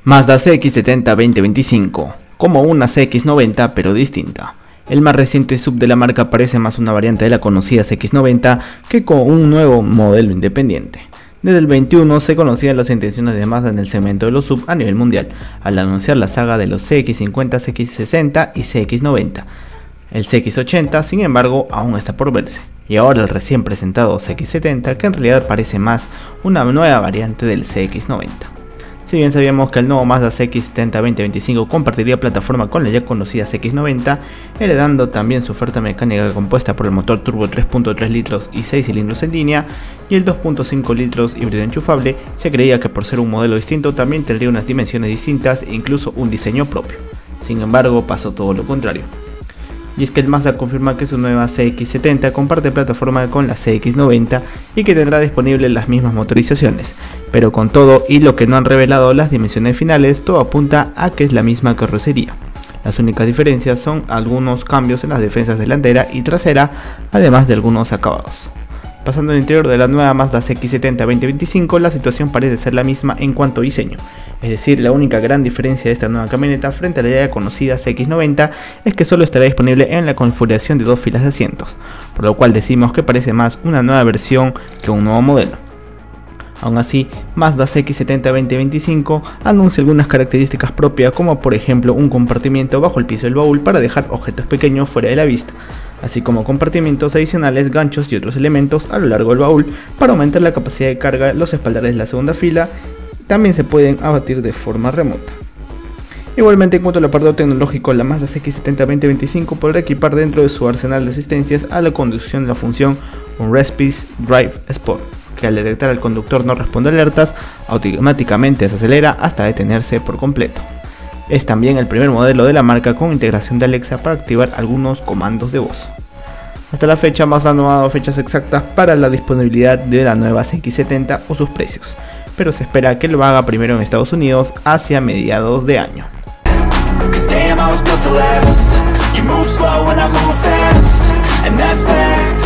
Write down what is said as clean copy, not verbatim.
Mazda CX-70 2025, como una CX-90 pero distinta. El más reciente sub de la marca parece más una variante de la conocida CX-90 que con un nuevo modelo independiente. Desde el 21 se conocían las intenciones de Mazda en el segmento de los sub a nivel mundial, al anunciar la saga de los CX-50, CX-60 y CX-90. El CX-80, sin embargo, aún está por verse. Y ahora el recién presentado CX-70, que en realidad parece más una nueva variante del CX-90. Si bien sabíamos que el nuevo Mazda CX-70 2025 compartiría plataforma con la ya conocida CX-90, heredando también su oferta mecánica compuesta por el motor turbo 3.3 litros y 6 cilindros en línea y el 2.5 litros híbrido enchufable, se creía que por ser un modelo distinto también tendría unas dimensiones distintas e incluso un diseño propio. Sin embargo, pasó todo lo contrario. Y es que el Mazda confirma que su nueva CX-70 comparte plataforma con la CX-90 y que tendrá disponibles las mismas motorizaciones, pero con todo y lo que no han revelado las dimensiones finales, todo apunta a que es la misma carrocería. Las únicas diferencias son algunos cambios en las defensas delantera y trasera, además de algunos acabados. Pasando al interior de la nueva Mazda CX-70 2025, la situación parece ser la misma en cuanto a diseño. Es decir, la única gran diferencia de esta nueva camioneta frente a la ya conocida CX-90 es que solo estará disponible en la configuración de dos filas de asientos, por lo cual decimos que parece más una nueva versión que un nuevo modelo. Aún así, Mazda CX-70 2025 anuncia algunas características propias, como por ejemplo un compartimiento bajo el piso del baúl para dejar objetos pequeños fuera de la vista, así como compartimientos adicionales, ganchos y otros elementos a lo largo del baúl para aumentar la capacidad de carga. Los espaldarates de la segunda fila también se pueden abatir de forma remota. Igualmente, en cuanto al apartado tecnológico, la Mazda CX-70 2025 podrá equipar dentro de su arsenal de asistencias a la conducción la función Respace Drive Sport, que al detectar al conductor no responde alertas, automáticamente se acelera hasta detenerse por completo. Es también el primer modelo de la marca con integración de Alexa para activar algunos comandos de voz. Hasta la fecha, Mazda no ha dado fechas exactas para la disponibilidad de la nueva CX-70 o sus precios, pero se espera que lo haga primero en Estados Unidos hacia mediados de año. Cause damn, I was built to last. You move slow and I move fast, and that's fact.